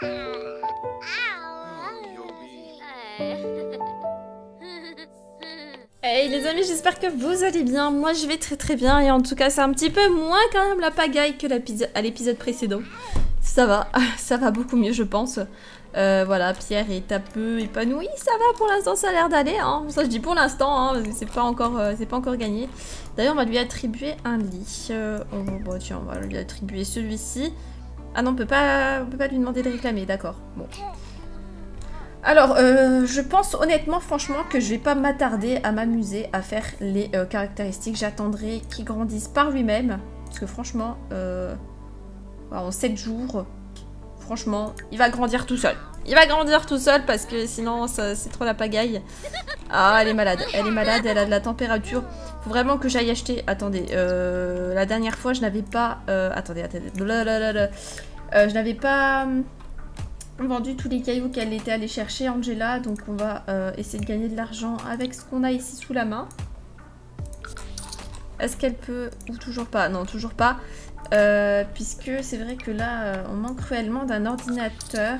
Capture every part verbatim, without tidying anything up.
Hey les amis, j'espère que vous allez bien. Moi je vais très très bien et en tout cas c'est un petit peu moins quand même la pagaille que à l'épisode précédent. Ça va, ça va beaucoup mieux je pense. Euh, voilà, Pierre est un peu épanoui, ça va pour l'instant, ça a l'air d'aller. Hein. Ça je dis pour l'instant, hein, parce que c'est pas encore, euh, c'est pas encore gagné. D'ailleurs on va lui attribuer un lit. Euh, on, bon, tiens, on va lui attribuer celui-ci. Ah non, on peut pas, on peut pas lui demander de réclamer, d'accord. Bon. Alors, euh, je pense honnêtement, franchement, que je vais pas m'attarder à m'amuser à faire les euh, caractéristiques. J'attendrai qu'il grandisse par lui-même. Parce que franchement, euh, en sept jours, franchement, il va grandir tout seul. Il va grandir tout seul parce que sinon, c'est trop la pagaille. Ah, elle est malade. Elle est malade, elle a de la température. Faut vraiment que j'aille acheter... Attendez, euh, la dernière fois, je n'avais pas... Euh, attendez, attendez. Blablabla. Euh, je n'avais pas... vendu tous les cailloux qu'elle était allée chercher, Angela, donc on va euh, essayer de gagner de l'argent avec ce qu'on a ici sous la main. Est-ce qu'elle peut... ou toujours pas? Non, toujours pas. Euh, puisque c'est vrai que là, euh, on manque cruellement d'un ordinateur.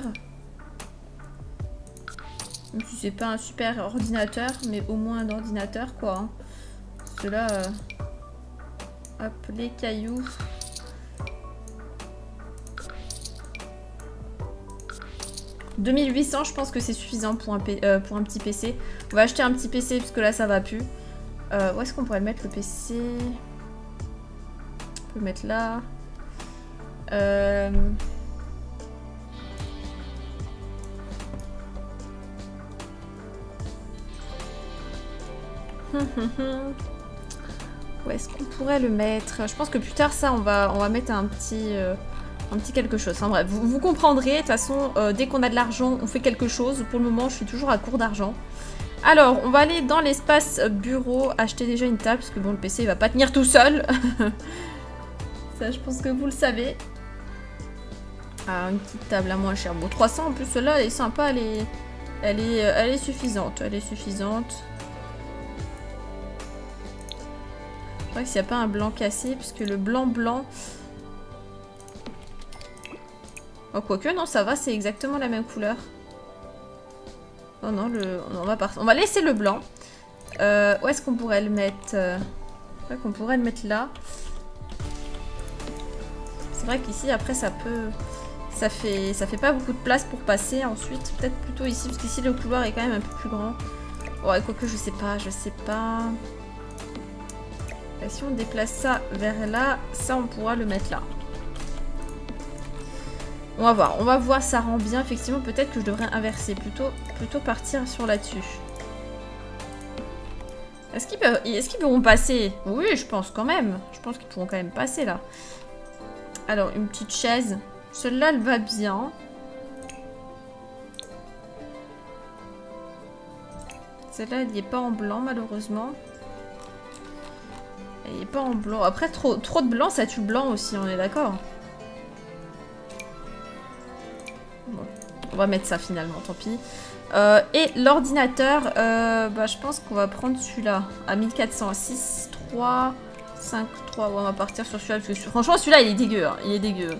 Même si c'est pas un super ordinateur, mais au moins un ordinateur, quoi. Hein. Parce que là... Euh... Hop, les cailloux... deux mille huit cents, je pense que c'est suffisant pour un, P euh, pour un petit P C. On va acheter un petit P C parce que là ça va plus. Euh, où est-ce qu'on pourrait le mettre le P C? On peut le mettre là. Euh... Où est-ce qu'on pourrait le mettre? Je pense que plus tard ça on va, on va mettre un petit... Euh... un petit quelque chose. Enfin bref, vous, vous comprendrez. De toute façon, euh, dès qu'on a de l'argent, on fait quelque chose. Pour le moment, je suis toujours à court d'argent. Alors, on va aller dans l'espace bureau, acheter déjà une table, parce que bon, le P C, il va pas tenir tout seul. Ça, je pense que vous le savez. Ah, une petite table à moins cher. Bon, trois cents en plus, celle-là, elle est sympa, elle est... Elle est, elle est suffisante. Elle est suffisante. Je crois que s'il n'y a pas un blanc cassé, puisque le blanc blanc... Oh, quoique, non, ça va, c'est exactement la même couleur. Oh non, le... on, va part... on va laisser le blanc. Euh, où est-ce qu'on pourrait le mettre? C'est vrai qu'on pourrait le mettre là. C'est vrai qu'ici, après, ça peut... Ça fait... ça fait pas beaucoup de place pour passer. Ensuite, peut-être plutôt ici, parce qu'ici, le couloir est quand même un peu plus grand. Ouais, quoique, je sais pas, je sais pas... Et si on déplace ça vers là, ça, on pourra le mettre là. On va voir, on va voir, ça rend bien. Effectivement, peut-être que je devrais inverser, plutôt, plutôt partir sur là-dessus. Est-ce qu'ils peuvent, est-ce qu'ils pourront passer? Oui, je pense quand même. Je pense qu'ils pourront quand même passer là. Alors, une petite chaise. Celle-là, elle va bien. Celle-là, elle n'y est pas en blanc, malheureusement. Elle n'y est pas en blanc. Après, trop, trop de blanc, ça tue le blanc aussi, on est d'accord? Bon, on va mettre ça finalement, tant pis. Euh, et l'ordinateur, euh, bah, je pense qu'on va prendre celui-là à mille quatre cents, six, trois, cinq, trois. Ouais, on va partir sur celui-là parce que franchement, celui-là il est dégueu. Hein, il est dégueu.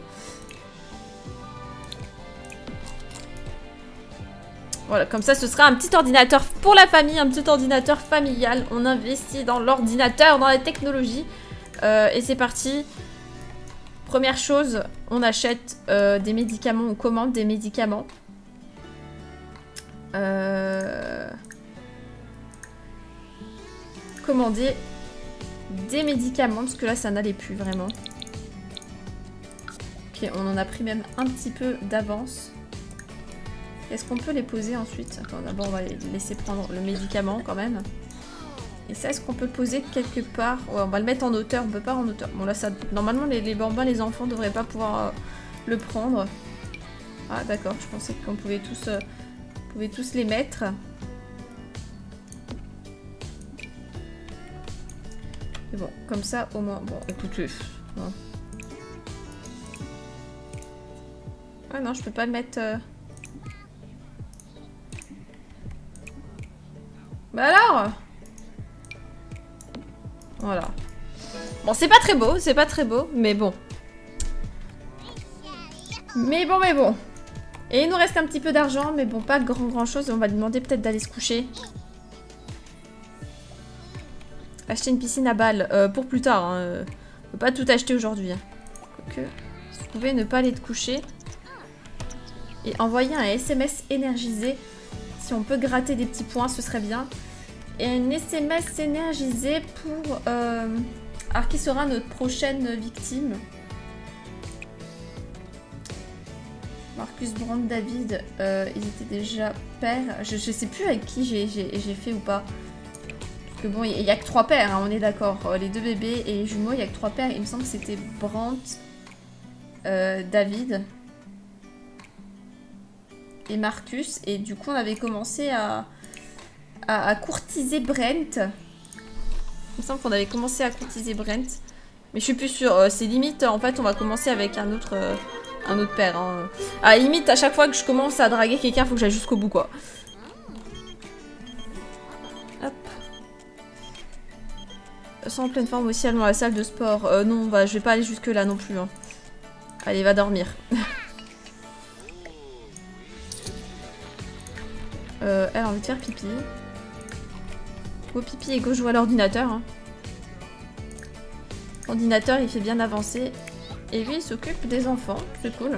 Voilà, comme ça, ce sera un petit ordinateur pour la famille, un petit ordinateur familial. On investit dans l'ordinateur, dans la technologie. Euh, et c'est parti. Première chose, on achète euh, des médicaments, on commande des médicaments. Euh... Commander des médicaments, parce que là, ça n'allait plus vraiment. Ok, on en a pris même un petit peu d'avance. Est-ce qu'on peut les poser ensuite? Attends, d'abord, on va les laisser prendre le médicament quand même. Et ça, est-ce qu'on peut le poser quelque part? Ouais, on va le mettre en hauteur. On peut pas en hauteur. Bon, là, ça... Normalement, les, les bambins, les enfants devraient pas pouvoir euh, le prendre. Ah, d'accord. Je pensais qu'on pouvait tous, euh, pouvait tous les mettre. Mais bon, comme ça, au moins... Bon, écoutez... Bon. Ah non, je peux pas le mettre... Euh... Bah alors? Voilà. Bon, c'est pas très beau, c'est pas très beau, mais bon. Mais bon, mais bon. Et il nous reste un petit peu d'argent, mais bon, pas grand grand chose. On va lui demander peut-être d'aller se coucher. Acheter une piscine à balles. Euh, pour plus tard. Hein. On peut pas tout acheter aujourd'hui. Hein. Que si vous pouvez ne pas aller te coucher. Et envoyer un S M S énergisé. Si on peut gratter des petits points, ce serait bien. Et un S M S énergisé pour... Euh... Alors, qui sera notre prochaine victime? Marcus, Brand, David, euh, ils étaient déjà pères. Je, je sais plus avec qui j'ai fait ou pas. Parce que bon, il n'y a que trois pères, hein, on est d'accord. Les deux bébés et les jumeaux, il n'y a que trois pères. Il me semble que c'était Brand, euh, David et Marcus. Et du coup, on avait commencé à, à, à courtiser Brent. Il me semble qu'on avait commencé à courtiser Brent. Mais je suis plus sûre. Euh, C'est limite, en fait, on va commencer avec un autre... Euh, Un autre père, hein. À la limite, à chaque fois que je commence à draguer quelqu'un, faut que j'aille jusqu'au bout, quoi. Hop. Sans en pleine forme aussi, allons à la salle de sport. Euh, non, bah, je vais pas aller jusque là non plus. Hein. Allez, va dormir. euh, elle a envie de faire pipi. Go pipi et go jouer à l'ordinateur. Hein. L'ordinateur, il fait bien avancer. Et lui, il s'occupe des enfants. C'est cool.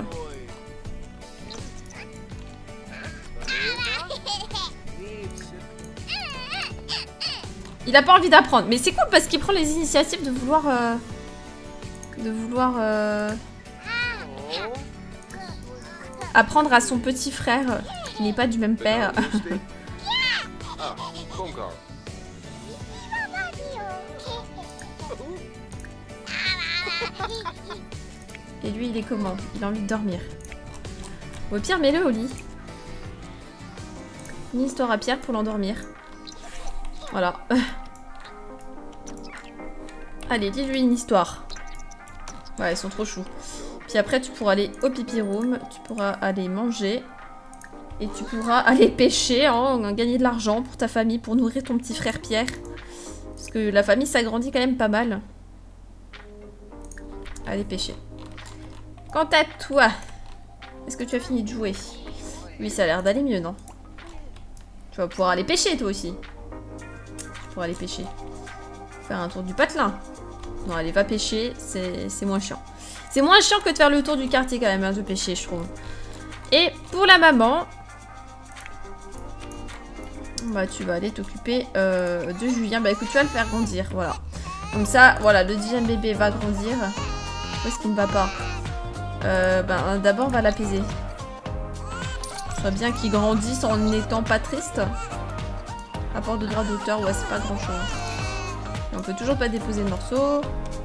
Il a pas envie d'apprendre. Mais c'est cool parce qu'il prend les initiatives de vouloir... Euh, de vouloir... Euh, apprendre à son petit frère qui n'est pas du même père. Et lui, il est comment? Il a envie de dormir. Au pire, mets-le au lit. Une histoire à Pierre pour l'endormir. Voilà. Allez, dis-lui une histoire. Ouais, ils sont trop choux. Puis après, tu pourras aller au pipi room. Tu pourras aller manger. Et tu pourras aller pêcher, hein, gagner de l'argent pour ta famille, pour nourrir ton petit frère Pierre. Parce que la famille s'agrandit quand même pas mal. Allez pêcher. Quant à toi, est-ce que tu as fini de jouer? Oui, ça a l'air d'aller mieux, non? Tu vas pouvoir aller pêcher, toi aussi. Pour aller pêcher. Faire un tour du patelin. Non, allez, va pêcher, c'est moins chiant. C'est moins chiant que de faire le tour du quartier, quand même, hein, de pêcher, je trouve. Et pour la maman... Bah, tu vas aller t'occuper euh, de Julien. Bah, écoute, tu vas le faire grandir, voilà. Comme ça, voilà, le dixième bébé va grandir. Où est-ce qu'il ne va pas? Euh, ben, d'abord, on va l'apaiser. Ce serait bien qu'il grandisse en n'étant pas triste. Rapport de droit d'auteur, ouais, c'est pas grand chose. Et on peut toujours pas déposer le morceau.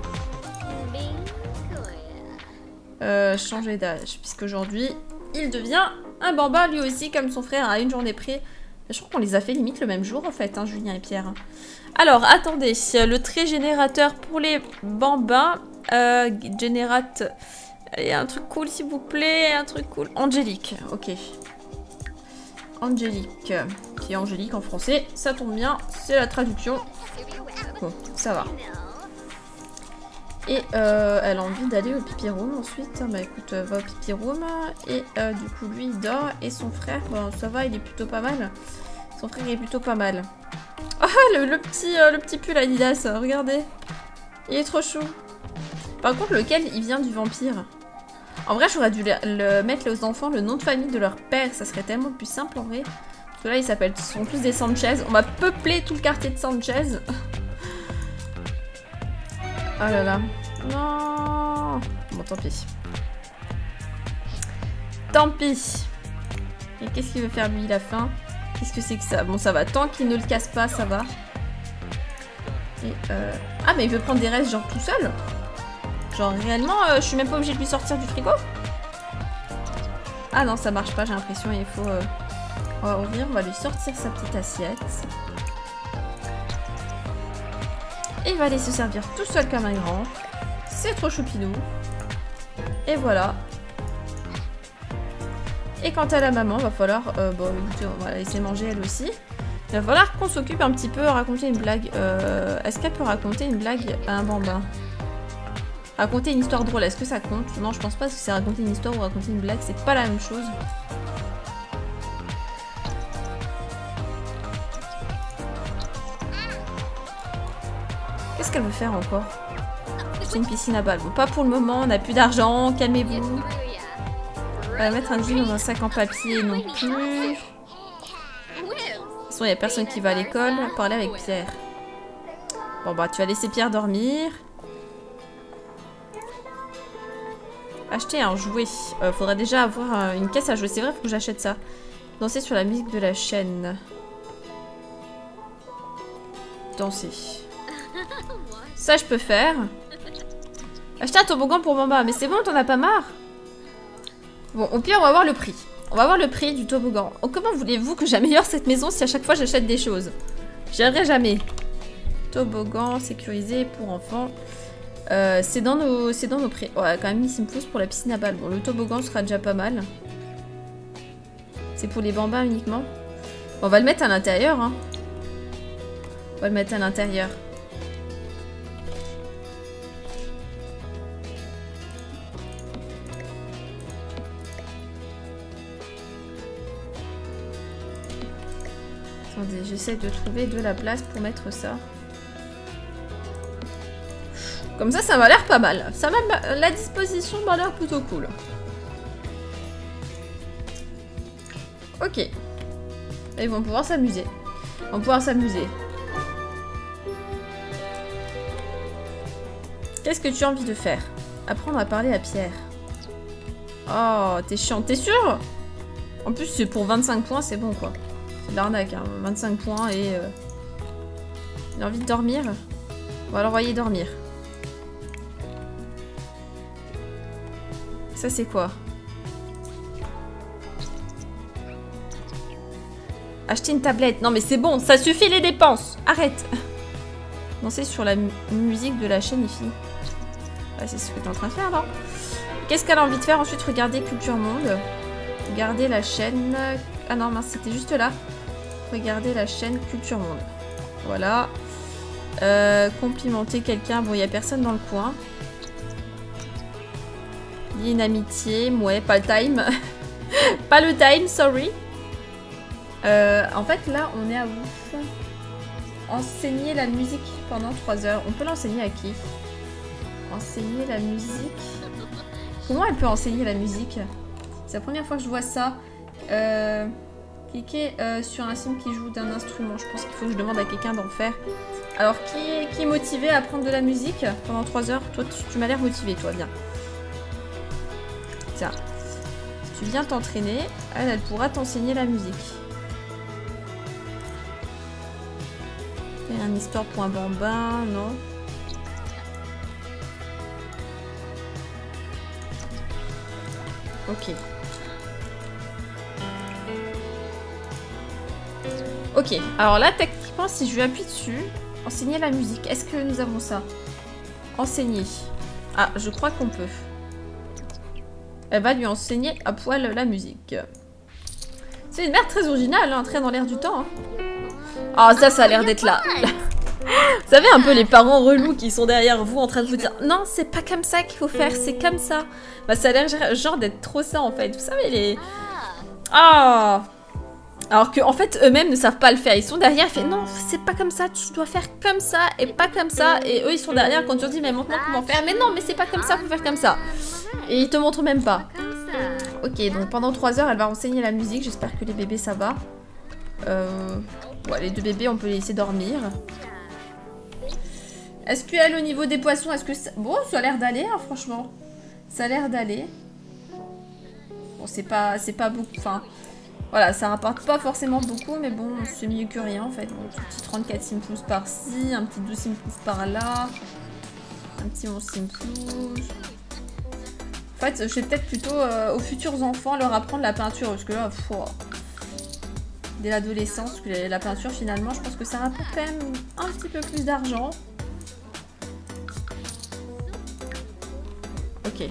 Euh, changer d'âge, puisqu'aujourd'hui, il devient un bambin lui aussi, comme son frère, à une journée près. Je crois qu'on les a fait limite le même jour, en fait, hein, Julien et Pierre. Alors, attendez, le trait générateur pour les bambins. Euh, générate... Allez, un truc cool, s'il vous plaît, un truc cool. Angélique, ok. Angélique, qui est Angélique en français, ça tombe bien, c'est la traduction. Bon, ça va. Et euh, elle a envie d'aller au pipi room ensuite. Bah écoute, va au pipi room. Et euh, du coup, lui, il dort. Et son frère, bon, ça va, il est plutôt pas mal. Son frère est plutôt pas mal. Ah, le, le, petit, euh, le petit pull Adidas, regardez. Il est trop chou. Par contre, lequel il vient du vampire? En vrai, j'aurais dû le, le mettre aux enfants le nom de famille de leur père. Ça serait tellement plus simple en vrai. Parce que là, ils s'appellent, sont tous des Sanchez. On va peupler tout le quartier de Sanchez. Oh là là. Non. Bon, tant pis. Tant pis. Et qu'est-ce qu'il veut faire lui, il a faim? Qu'est-ce que c'est que ça? Bon, ça va. Tant qu'il ne le casse pas, ça va. Et euh... Ah, mais il veut prendre des restes genre tout seul? Genre réellement, euh, je suis même pas obligée de lui sortir du frigo? Ah non, ça marche pas, j'ai l'impression. Il faut... Euh... On va ouvrir, on va lui sortir sa petite assiette. Et il va aller se servir tout seul comme un grand. C'est trop choupinou. Et voilà. Et quant à la maman, va falloir... Euh, bon, écoutez, on va la laisser manger elle aussi. Il va falloir qu'on s'occupe un petit peu à raconter une blague. Euh, Est-ce qu'elle peut raconter une blague à un bambin? Raconter une histoire drôle, est-ce que ça compte? Non, je pense pas que c'est raconter une histoire ou raconter une blague, c'est pas la même chose. Qu'est-ce qu'elle veut faire encore? C'est une piscine à balles. Bon, pas pour le moment, on n'a plus d'argent, calmez-vous. On va mettre un jean dans un sac en papier non plus. De toute façon, il n'y a personne qui va à l'école. Parler avec Pierre. Bon, bah, tu vas laisser Pierre dormir. Acheter un jouet. Euh, faudrait déjà avoir euh, une caisse à jouer. C'est vrai, faut que j'achète ça. Danser sur la musique de la chaîne. Danser. Ça, je peux faire. Acheter un toboggan pour Bamba. Mais c'est bon, t'en as pas marre? Bon, au pire, on va voir le prix. On va voir le prix du toboggan. Oh, comment voulez-vous que j'améliore cette maison si à chaque fois j'achète des choses? J'y arriverai jamais. Toboggan sécurisé pour enfants. Euh, c'est dans nos, c'est dans nos prix. Ouais, quand même mis Simplos pour la piscine à balles. Bon, le toboggan sera déjà pas mal. C'est pour les bambins uniquement. Bon, on va le mettre à l'intérieur. Hein. On va le mettre à l'intérieur. Attendez, j'essaie de trouver de la place pour mettre ça. Comme ça, ça m'a l'air pas mal. Ça m'a, la disposition m'a l'air plutôt cool. Ok. Et ils vont pouvoir s'amuser. Ils vont pouvoir s'amuser. Qu'est-ce que tu as envie de faire? Apprendre à parler à Pierre. Oh, t'es chiant. T'es sûr? En plus, c'est pour vingt-cinq points, c'est bon, quoi. C'est de l'arnaque, hein. vingt-cinq points et... Euh... Il a envie de dormir. On va l'envoyer dormir. Ça, c'est quoi? Acheter une tablette. Non, mais c'est bon, ça suffit les dépenses. Arrête. Danser sur la mu musique de la chaîne, les filles. Ah, c'est ce que t'es en train de faire, non? Qu'est-ce qu'elle a envie de faire ensuite? Regarder Culture Monde. Regarder la chaîne... Ah non, mince, c'était juste là. Regarder la chaîne Culture Monde. Voilà. Euh, complimenter quelqu'un. Bon, il n'y a personne dans le coin. Il y a une amitié. Ouais, pas le time. Pas le time, sorry. Euh, en fait, là, on est à ouf. Enseigner la musique pendant trois heures. On peut l'enseigner à qui? Enseigner la musique. Comment elle peut enseigner la musique? C'est la première fois que je vois ça. Euh, cliquer euh, sur un signe qui joue d'un instrument. Je pense qu'il faut que je demande à quelqu'un d'en faire. Alors, qui, qui est motivé à apprendre de la musique pendant trois heures? Toi, tu, tu m'as l'air motivé, toi, viens. Tiens. Si tu viens t'entraîner, elle, elle pourra t'enseigner la musique. Un histoire.bambin, non. Ok. Ok, alors là, techniquement, si je lui appuie dessus, enseigner la musique, est-ce que nous avons ça? Enseigner. Ah, je crois qu'on peut. Elle va lui enseigner à poil la musique. C'est une mère très originale, hein, très dans l'air du temps. Hein. Ah, ça, ça a l'air d'être là. Vous savez, un peu les parents relous qui sont derrière vous en train de vous dire « Non, c'est pas comme ça qu'il faut faire, c'est comme ça. » Bah, ça a l'air genre d'être trop ça, en fait. Vous savez, les... Ah. Alors qu'en fait, eux-mêmes ne savent pas le faire. Ils sont derrière, ils font « Non, c'est pas comme ça, tu dois faire comme ça et pas comme ça. » Et eux, ils sont derrière quand tu leur dis « Mais montre-moi comment faire. » Mais non, mais c'est pas comme ça, faut faire comme ça. Et ils te montrent même pas. Ok, donc pendant trois heures, elle va enseigner la musique. J'espère que les bébés, ça va. Euh... Ouais, les deux bébés, on peut les laisser dormir. Est-ce qu'elle, au niveau des poissons, est-ce que ça... Bon, ça a l'air d'aller, hein, franchement. Ça a l'air d'aller. Bon, c'est pas, c'est pas beaucoup... Enfin, voilà, ça rapporte pas forcément beaucoup, mais bon, c'est mieux que rien, en fait. Bon, un petit trente-quatre simples par-ci, un petit douze simples par-là. Un petit onze simples. En fait, je vais peut-être plutôt, euh, aux futurs enfants, leur apprendre la peinture, parce que là, pff, dès l'adolescence, parce que la peinture, finalement, je pense que ça rapporte quand même un petit peu plus d'argent. Ok.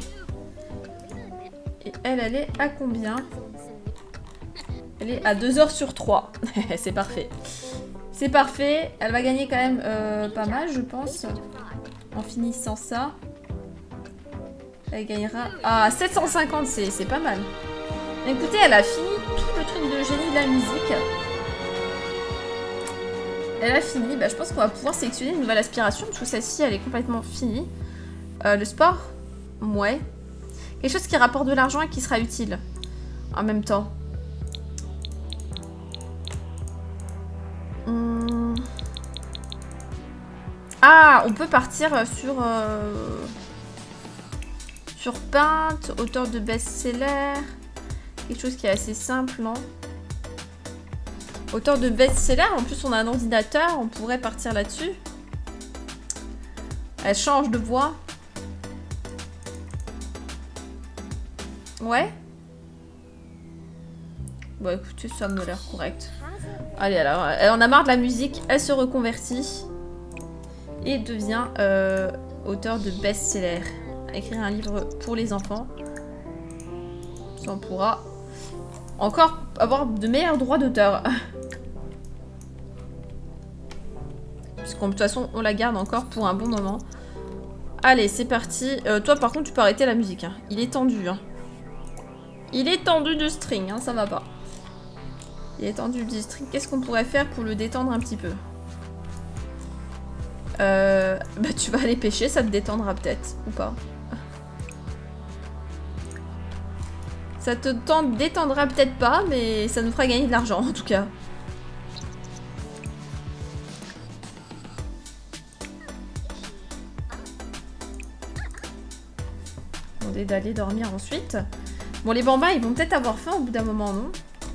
Et elle, elle est à combien? Elle est à deux heures sur trois. C'est parfait. C'est parfait. Elle va gagner quand même euh, pas mal, je pense. En finissant ça. Elle gagnera... Ah, sept cent cinquante, c'est pas mal. Écoutez, elle a fini tout le truc de génie de la musique. Elle a fini. Bah, je pense qu'on va pouvoir sélectionner une nouvelle aspiration parce que celle-ci, elle est complètement finie. Euh, le sport? Ouais. Quelque chose qui rapporte de l'argent et qui sera utile en même temps. Hum... Ah, on peut partir sur... Euh... Sur peinte, auteur de best-seller. Quelque chose qui est assez simple, non? Auteur de best-seller, en plus on a un ordinateur, on pourrait partir là-dessus. Elle change de voix. Ouais. Bon écoutez, ça me l'air correct. Allez alors, elle en a marre de la musique, elle se reconvertit. Et devient euh, auteur de best-seller. Écrire un livre pour les enfants. Ça on pourra encore avoir de meilleurs droits d'auteur. Puisqu'on de toute façon on la garde encore pour un bon moment. Allez c'est parti. Euh, toi par contre tu peux arrêter la musique. Hein. Il est tendu. Hein. Il est tendu du string. Hein, ça va pas. Il est tendu du string. Qu'est-ce qu'on pourrait faire pour le détendre un petit peu? euh, Bah tu vas aller pêcher. Ça te détendra peut-être. Ou pas. Ça te tente, détendra peut-être pas, mais ça nous fera gagner de l'argent en tout cas. Demander d'aller dormir ensuite. Bon, les bambins, ils vont peut-être avoir faim au bout d'un moment, non?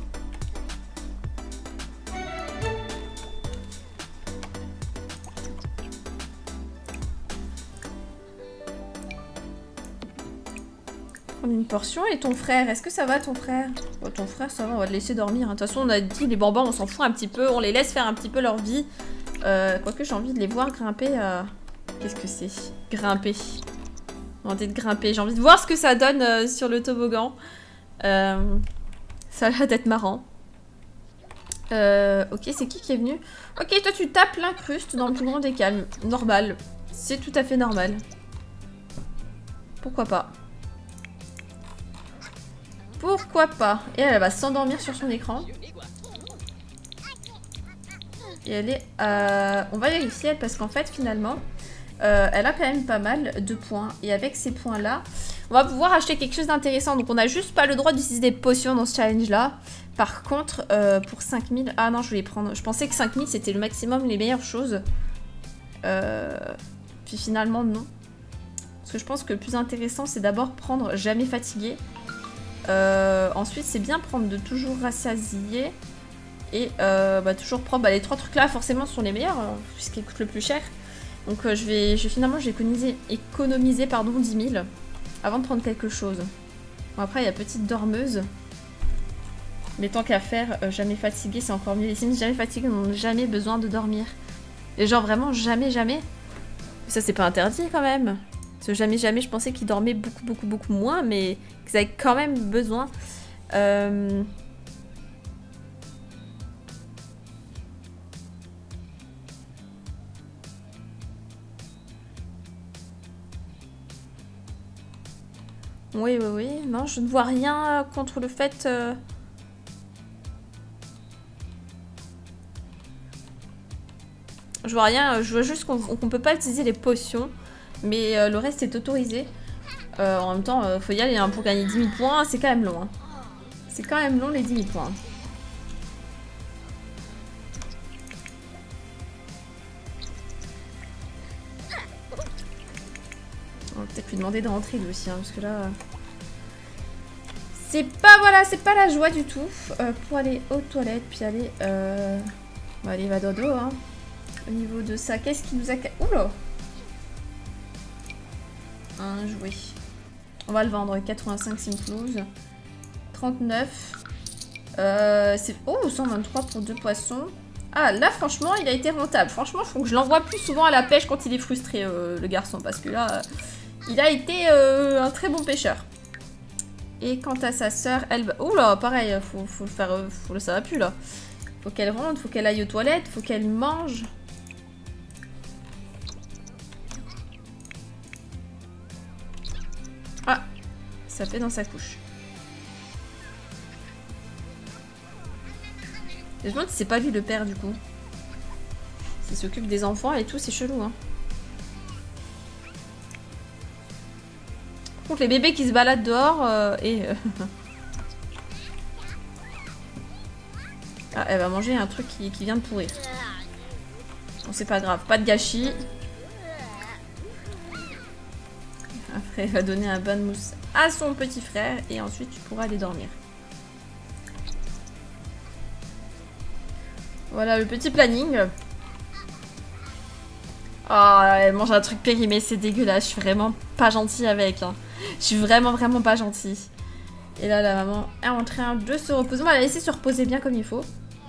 Une portion. Et ton frère, est-ce que ça va ton frère? Oh, ton frère ça va, on va le laisser dormir. De toute façon on a dit les bambins on s'en fout un petit peu, on les laisse faire un petit peu leur vie. Euh, Quoique j'ai envie de les voir grimper. Euh... Qu'est-ce que c'est? Grimper. Demander de grimper, j'ai envie de voir ce que ça donne euh, sur le toboggan. Euh... Ça a l'air d'être marrant. Euh... Ok, c'est qui qui est venu? Ok, toi tu tapes l'incruste dans le plus grand des calmes. Normal. C'est tout à fait normal. Pourquoi pas? Pourquoi pas? Et elle, elle va s'endormir sur son écran. Et elle est... Euh, on va vérifier elle, parce qu'en fait, finalement, euh, elle a quand même pas mal de points. Et avec ces points-là, on va pouvoir acheter quelque chose d'intéressant. Donc on n'a juste pas le droit d'utiliser des potions dans ce challenge-là. Par contre, euh, pour cinq mille... Ah non, je voulais prendre... Je pensais que cinq mille, c'était le maximum, les meilleures choses. Euh, puis finalement, non. Parce que je pense que le plus intéressant, c'est d'abord prendre jamais fatigué. Euh, ensuite, c'est bien prendre de toujours rassasier. Et euh, bah, toujours prendre bah, les trois trucs là, forcément, sont les meilleurs, hein, puisqu'ils coûtent le plus cher. Donc, euh, je vais, je vais finalement, j'ai économisé, économisé pardon, dix mille avant de prendre quelque chose. Bon, après, il y a petite dormeuse. Mais tant qu'à faire, euh, jamais fatigué, c'est encore mieux. Les Sims jamais fatigués n'ont jamais besoin de dormir. Et genre, vraiment, jamais, jamais. Ça, c'est pas interdit quand même. Parce que jamais, jamais, je pensais qu'ils dormaient beaucoup, beaucoup, beaucoup moins, mais qu'ils avaient quand même besoin. Euh... Oui, oui, oui. Non, je ne vois rien contre le fait... Euh... Je vois rien, je vois juste qu'on qu'on peut pas utiliser les potions. Mais euh, le reste est autorisé. Euh, en même temps, euh, faut y aller hein, pour gagner dix mille points, c'est quand même long. Hein. C'est quand même long les dix mille points. On va peut-être lui demander de rentrer lui aussi, hein, parce que là... Euh... C'est pas, voilà, c'est pas la joie du tout. Euh, pour aller aux toilettes, puis aller... Euh... Bon, allez, va dodo, hein. Au niveau de ça, qu'est-ce qui nous a... Oula! Un jouet. On va le vendre. quatre-vingt-cinq Simplouse. trente-neuf. Euh, c'est... Oh, cent vingt-trois pour deux poissons. Ah, là, franchement, il a été rentable. Franchement, il faut que je l'envoie plus souvent à la pêche quand il est frustré, euh, le garçon. Parce que là, euh, il a été euh, un très bon pêcheur. Et quant à sa sœur, elle... Oula, pareil, faut, faut le faire... Euh, faut le... Ça va plus, là. Faut qu'elle rentre, faut qu'elle aille aux toilettes, faut qu'elle mange... Ah, ça fait dans sa couche. Je me demande si c'est pas lui le père du coup. S'il s'occupe des enfants et tout, c'est chelou, hein. Par contre, les bébés qui se baladent dehors euh, et... Euh... ah, elle va manger un truc qui, qui vient de pourrir. Bon, c'est pas grave, pas de gâchis. Après, elle va donner un bain de mousse à son petit frère et ensuite tu pourras aller dormir. Voilà le petit planning. Oh, elle mange un truc périmé, c'est dégueulasse. Je suis vraiment pas gentille avec. Hein. Je suis vraiment, vraiment pas gentille. Et là, la maman est en train de se reposer. Moi, elle a laissé se reposer bien comme il faut.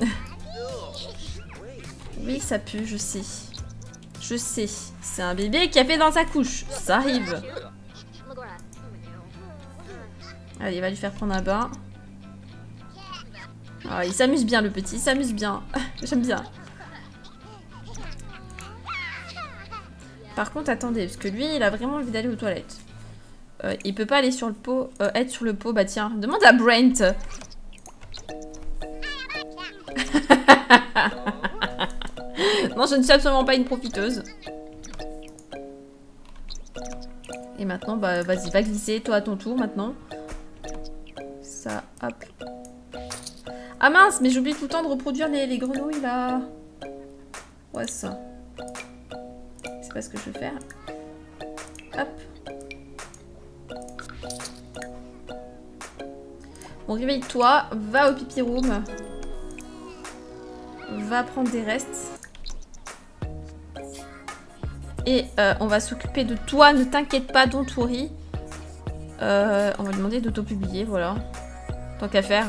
Oui, ça pue, je sais. Je sais. C'est un bébé qui a fait dans sa couche. Ça arrive. Allez, il va lui faire prendre un bain. Ah, il s'amuse bien, le petit. Il s'amuse bien. J'aime bien. Par contre, attendez, parce que lui, il a vraiment envie d'aller aux toilettes. Euh, il peut pas aller sur le pot, euh, être sur le pot. Bah tiens, demande à Brent. Non, je ne suis absolument pas une profiteuse. Et maintenant, bah vas-y, va glisser, toi à ton tour maintenant. Ça, hop. Ah mince, mais j'oublie tout le temps de reproduire les, les grenouilles là. Ouais, ça. C'est pas ce que je veux faire. Hop. Bon, réveille-toi, va au pipi room. Va prendre des restes. Et euh, on va s'occuper de toi, ne t'inquiète pas, don't worry. Euh, on va demander d'auto-publier, voilà. Tant qu'à faire.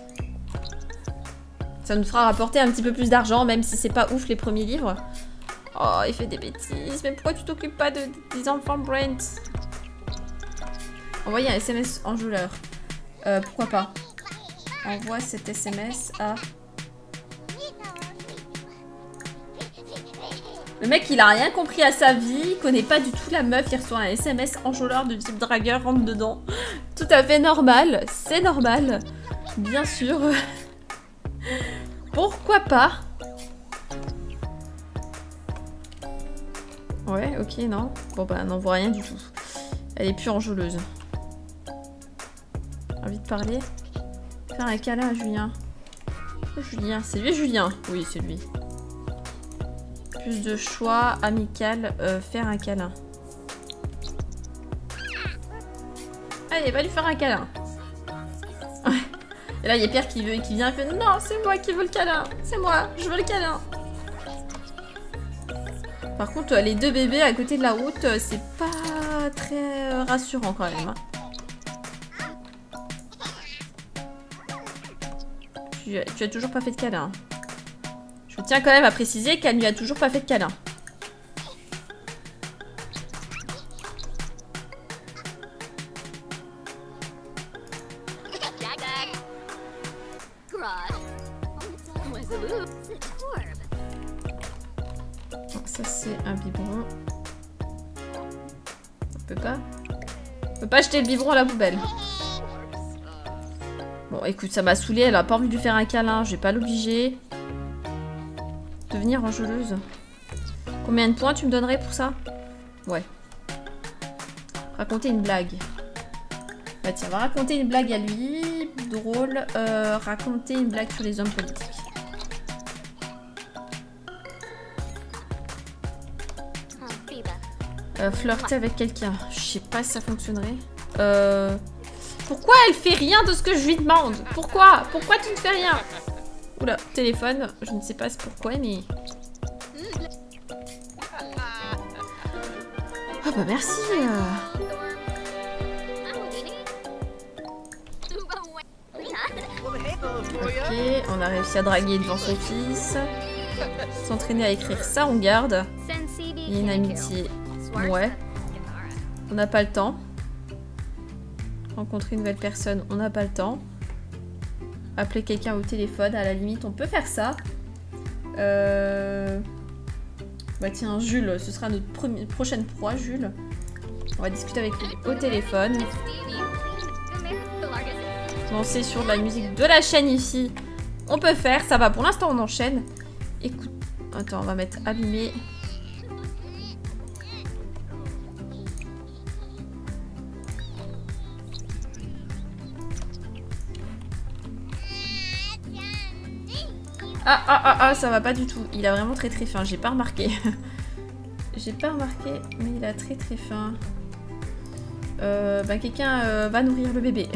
Ça nous fera rapporter un petit peu plus d'argent, même si c'est pas ouf les premiers livres. Oh, il fait des bêtises. Mais pourquoi tu t'occupes pas de, des enfants, Brent? Envoyer un S M S enjôleur. Euh, pourquoi pas? Envoie cet S M S à... Le mec, il a rien compris à sa vie, il connaît pas du tout la meuf, il reçoit un S M S enjôleur de type dragueur, rentre dedans. Tout à fait normal, c'est normal. Bien sûr. Pourquoi pas? Ouais, ok, non. Bon bah, n'envoie rien du tout. Elle est plus enjôleuse. Envie de parler? Faire un câlin à Julien. Julien, c'est lui Julien? Oui, c'est lui. Plus de choix, amical, euh, faire un câlin. Allez, va lui faire un câlin. Et là, il y a Pierre qui, veut, qui vient et fait non, c'est moi qui veux le câlin. C'est moi, je veux le câlin. Par contre, les deux bébés à côté de la route, c'est pas très rassurant quand même. Tu, tu as toujours pas fait de câlin. Je tiens quand même à préciser qu'elle lui a toujours pas fait de câlin. Ça c'est un biberon. On peut pas. On peut pas jeter le biberon à la poubelle. Bon écoute, ça m'a saoulée, elle a pas envie de lui faire un câlin, je vais pas l'obliger. Devenir enjôleuse. Combien de points tu me donnerais pour ça? Ouais. Raconter une blague. Bah tiens, on va raconter une blague à lui. Drôle. Euh, raconter une blague sur les hommes politiques. Euh, flirter avec quelqu'un. Je sais pas si ça fonctionnerait. Euh... Pourquoi elle fait rien de ce que je lui demande? Pourquoi? Pourquoi tu ne fais rien? Oula, téléphone. Je ne sais pas pourquoi, mais... Ah bah merci. Euh... Ok, on a réussi à draguer devant son fils. S'entraîner à écrire ça, on garde. Il y a une amitié. Ouais. On n'a pas le temps. Rencontrer une nouvelle personne, on n'a pas le temps. Appeler quelqu'un au téléphone, à la limite, on peut faire ça. Euh... Bah tiens, Jules, ce sera notre première, prochaine proie, Jules. On va discuter avec lui au téléphone. Lancer sur la musique de la chaîne ici. On peut faire, ça va. Pour l'instant, on enchaîne. Écoute, Attends, on va mettre allumé. Ah, ah, ah, ah, ça va pas du tout. Il a vraiment très très faim. J'ai pas remarqué. J'ai pas remarqué, mais il a très très faim. Euh, bah, quelqu'un euh, va nourrir le bébé.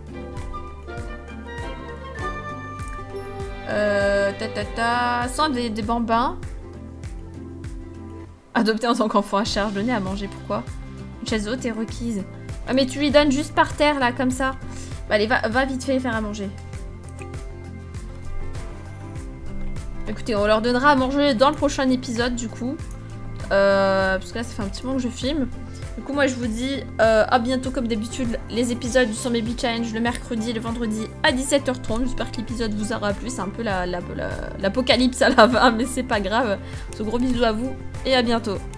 euh, ta ta ta. Sans des, des bambins. Adopté en tant qu'enfant à charge. Donner à manger, pourquoi? Une chaise haute est requise. Ah, mais tu lui donnes juste par terre, là, comme ça. Bah, allez, va, va vite fait faire à manger. Écoutez, on leur donnera à manger dans le prochain épisode, du coup. Euh, parce que là, ça fait un petit moment que je filme. Du coup, moi, je vous dis euh, à bientôt, comme d'habitude, les épisodes du Sans Baby Challenge le mercredi et le vendredi à dix-sept heures trente. J'espère que l'épisode vous aura plu. C'est un peu l'apocalypse la, la, la, à la fin, mais c'est pas grave. Ce gros bisou à vous et à bientôt.